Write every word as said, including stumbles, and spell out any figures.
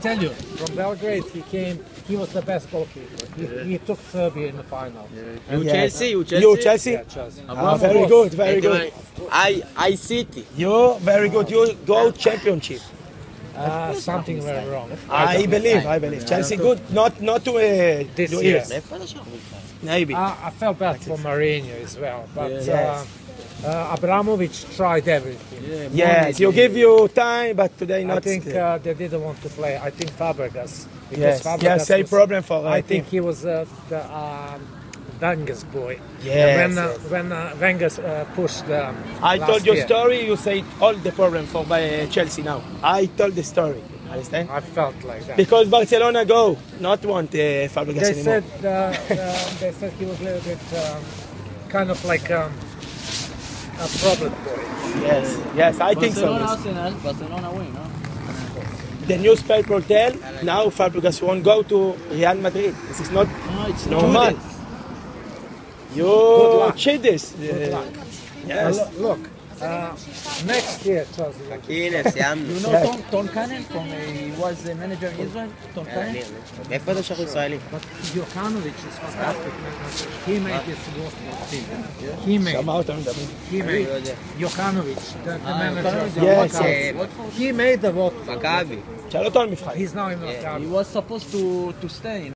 tell you, from Belgrade he came, he was the best goalkeeper. He, he took Serbia in the final. You Yes. Chelsea, you Chelsea. You Chelsea? Yeah, Chelsea. Ah, very good, very good. I, I City. You very good. You go championship. Uh, something went wrong. I believe, I believe. Chelsea good, not not to uh, This do year. years. Maybe. Uh, I felt bad for Mourinho as well, but Yes. uh, uh, Abramovich tried everything. Yes, you give you time, but today I not. think still. uh, they didn't want to play. I think Fabregas. Because yes, Fabregas yes, same was- problem for I I think he was uh, the um, Wenger's boy. Yes, And when uh, yes. when uh, Wenger uh, pushed. Um, I last told your year, story. You say all the problem for uh, Chelsea now. I told the story. Understand? I felt like that. Because Barcelona go not want uh, Fabregas They anymore. said uh, uh, they said he was a little bit um, kind of like um, a problem boy. Yes, yes, I think so. Barcelona, yes. Arsenal, Barcelona win, no? The newspaper tell now Fabregas won't go to Real Madrid. This is not No, it's normal. not. You luck. cheat this. Good luck. Yes. Uh, look, uh, next year, Chelsea. הנה, סיימנו. You know Yes. Tom, Tom Cannon from uh, he was the manager in Israel? Tom Cannon? מאיפה אתה שאנחנו ישראלים? But Jokanovic is fantastic. He made this work team. He made. שמע אותנו מדברים. He made. Jokanovic, the, the manager. of the Yes, Maccabi. yes. He made the vote. מכבי. שאל אותו על מבחן. He's now in Maccabi. He was supposed to, to stay.